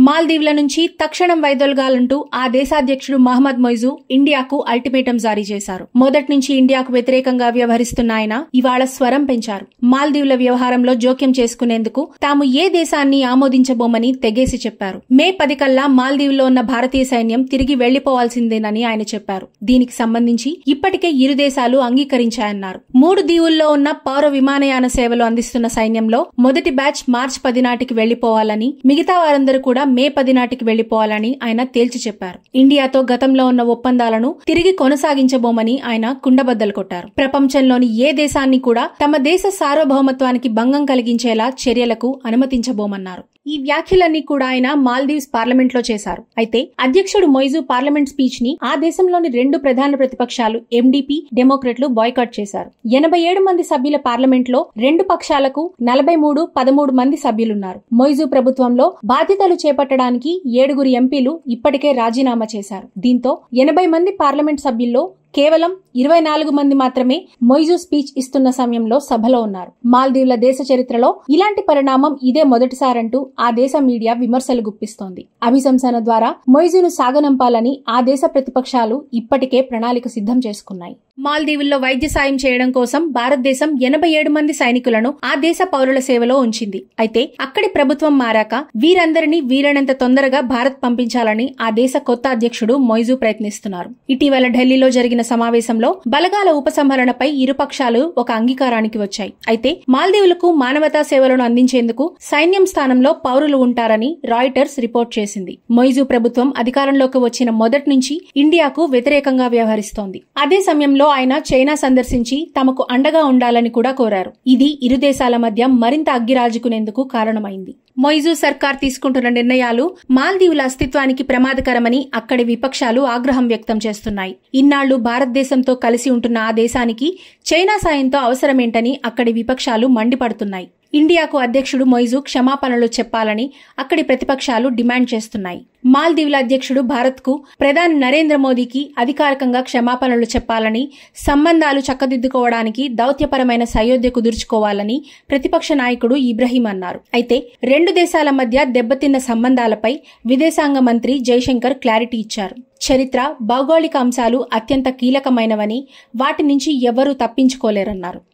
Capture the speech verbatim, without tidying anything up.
మాల్దీవుల నుంచి తక్షణం వైదొలగాలంటూ ఆ దేశాధ్యక్షుడు మహమ్మద్ మొయిజు ఇండియాకు అల్టిమేటం జారీ చేశారు. మొదటి నుంచి ఇండియాకు వ్యతిరేకంగా వ్యవహరిస్తున్న ఆయన ఇవాళ స్వరం పెంచారు. మాల్దీవుల వ్యవహారంలో జోక్యం చేసుకునేందుకు తాము ఏ దేశాన్ని ఆమోదించబోమని తెగేసి చెప్పారు. మే పది కల్లా మాల్దీవుల్లో ఉన్న భారతీయ సైన్యం తిరిగి వెళ్లిపోవాల్సిందేనని ఆయన చెప్పారు. దీనికి సంబంధించి ఇప్పటికే ఇరు దేశాలు అంగీకరించాయన్నారు. మూడు దీవుల్లో ఉన్న పౌర విమానయాన సేవలు అందిస్తున్న సైన్యంలో మొదటి బ్యాచ్ మార్చి పది నాటికి వెళ్లిపోవాలని, మిగతా వారందరూ కూడా మే పది నాటికి వెళ్లిపోవాలని ఆయన తేల్చి చెప్పారు. ఇండియాతో గతంలో ఉన్న ఒప్పందాలను తిరిగి కొనసాగించబోమని ఆయన కుండబద్దలు కొట్టారు. ప్రపంచంలోని ఏ దేశాన్ని కూడా తమ దేశ సార్వభౌమత్వానికి భంగం కలిగించేలా చర్యలకు అనుమతించబోమన్నారు. ఈ వ్యాఖ్యలన్నీ కూడా ఆయన మాల్దీవ్స్ పార్లమెంట్ లో చేశారు. అయితే అధ్యక్షుడు మొయిజు పార్లమెంట్ స్పీచ్ ని ఆ దేశంలోని రెండు ప్రధాన ప్రతిపక్షాలు ఎండీపీ, డెమోక్రట్లు బాయ్కాట్ చేశారు. ఎనభై ఏడు మంది సభ్యుల పార్లమెంట్ లో రెండు పక్షాలకు నలభై మూడు పదమూడు మంది సభ్యులున్నారు. మొయిజు ప్రభుత్వంలో బాధ్యతలు చేపట్టడానికి ఏడుగురు ఎంపీలు ఇప్పటికే రాజీనామా చేశారు. దీంతో ఎనభై మంది పార్లమెంట్ సభ్యుల్లో కేవలం ఇరవై నాలుగు మంది మాత్రమే మొయిజు స్పీచ్ ఇస్తున్న సమయంలో సభలో ఉన్నారు. మాల్దీవుల దేశ చరిత్రలో ఇలాంటి పరిణామం ఇదే మొదటిసారంటూ ఆ దేశ మీడియా విమర్శలు గుప్పిస్తోంది. అభిశంసన ద్వారా మొయిజును సాగనంపాలని ఆ దేశ ప్రతిపక్షాలు ఇప్పటికే ప్రణాళిక సిద్ధం చేసుకున్నాయి. మాల్దీవుల్లో వైద్య సాయం చేయడం కోసం భారతదేశం ఎనభై ఏడు మంది సైనికులను ఆ దేశ పౌరుల సేవలో ఉంచింది. అయితే అక్కడి ప్రభుత్వం మారాక వీరందరినీ వీలైనంత తొందరగా భారత్ పంపించాలని ఆ దేశ కొత్త అధ్యక్షుడు మొయిజు ప్రయత్నిస్తున్నారు. ఇటీవల ఢిల్లీలో జరిగిన సమావేశంలో బలగాల ఉపసంహరణపై ఇరుపక్షాలు ఒక అంగీకారానికి వచ్చాయి. అయితే మాల్దీవులకు మానవతా సేవలను అందించేందుకు సైన్యం స్థానంలో పౌరులు ఉంటారని రాయిటర్స్ రిపోర్ట్ చేసింది. మొయిజు ప్రభుత్వం అధికారంలోకి వచ్చిన మొదటి నుంచి ఇండియాకు వ్యతిరేకంగా వ్యవహరిస్తోంది. అదే సమయంలో ఆయన చైనా సందర్శించి తమకు అండగా ఉండాలని కూడా కోరారు. ఇది ఇరు దేశాల మధ్య మరింత అగ్గిరాజుకునేందుకు కారణమైంది. మొయిజు సర్కార్ తీసుకుంటున్న నిర్ణయాలు మాల్దీవుల అస్తిత్వానికి ప్రమాదకరమని అక్కడి విపక్షాలు ఆగ్రహం వ్యక్తం చేస్తున్నాయి. ఇన్నాళ్లు భారతదేశంతో కలిసి ఉంటున్న ఆ దేశానికి చైనా సాయంతో అవసరమేంటని అక్కడి విపక్షాలు మండిపడుతున్నాయి. ఇండియాకు అధ్యక్షుడు మొయిజు క్షమాపణలు చెప్పాలని అక్కడి ప్రతిపక్షాలు డిమాండ్ చేస్తున్నాయి. మాల్దీవుల అధ్యక్షుడు భారత్కు ప్రధాని నరేంద్ర మోదీకి అధికారికంగా క్షమాపణలు చెప్పాలని, సంబంధాలు చక్కదిద్దుకోవడానికి దౌత్యపరమైన సయోధ్య కుదుర్చుకోవాలని ప్రతిపక్ష నాయకుడు ఇబ్రహీం అన్నారు. అయితే రెండు దేశాల మధ్య దెబ్బతిన్న సంబంధాలపై విదేశాంగ మంత్రి జైశంకర్ క్లారిటీ ఇచ్చారు. చరిత్ర, భౌగోళిక అంశాలు అత్యంత కీలకమైనవని, వాటి నుంచి ఎవరూ తప్పించుకోలేరన్నారు.